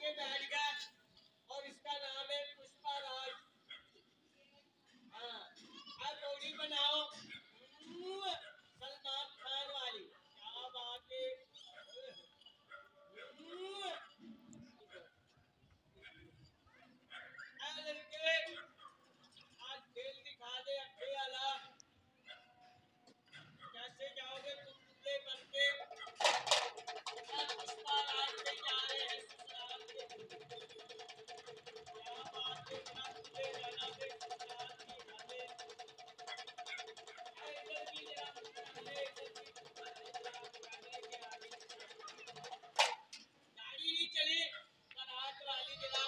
के बैठ गया और इसका नाम है पुष्पा राज। हाँ, अब जोड़ी बनाओ सलमान खान वाली। क्या बात है। लड़के आज खेल दिखा दे अड्डे वाला। कैसे जाओगे तुम दुबले बन के। पुष्पा राज में जा रहे हैं ससुराल के। क्या बात है, ना दुबले रहना दे ससुराल की हमें। इधर भी जरा मुस्कुराने, इधर भी मुस्कुराने के आगे गाड़ी नहीं चली बारात वाली जरा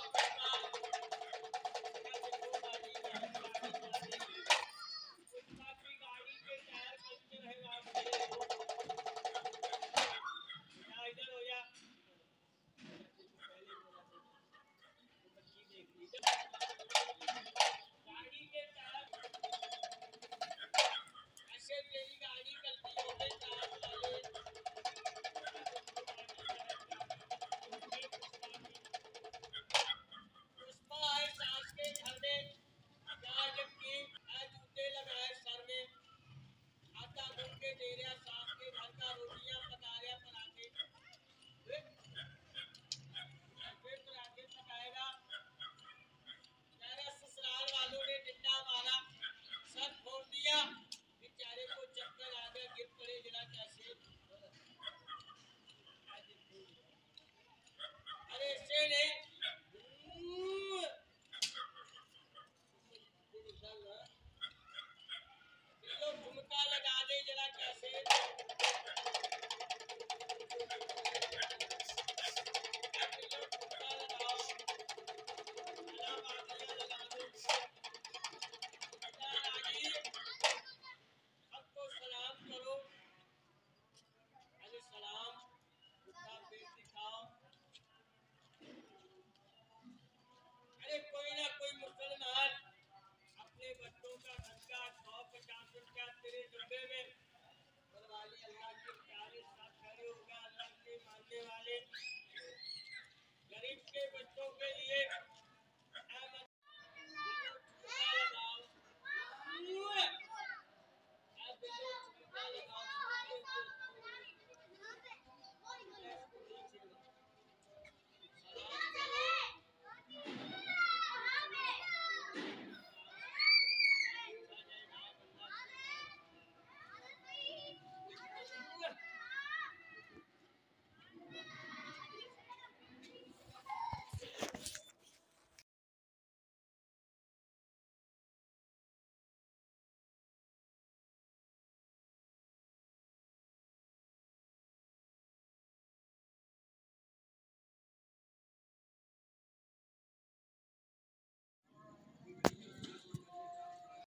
झुमका लगा दे जरा कैसे। सबको सलाम करो। अरे सलाम उठा पेट दिखाओ। अरे कोई ना कोई मुसलमान अपने बच्चों का खर्चा 150 रुपया तेरे डब्बे में बनवाली। अल्लाह के प्यारे साथ खड़े होगा। अल्लाह के मानने वाले गरीब के बच्चों के लिए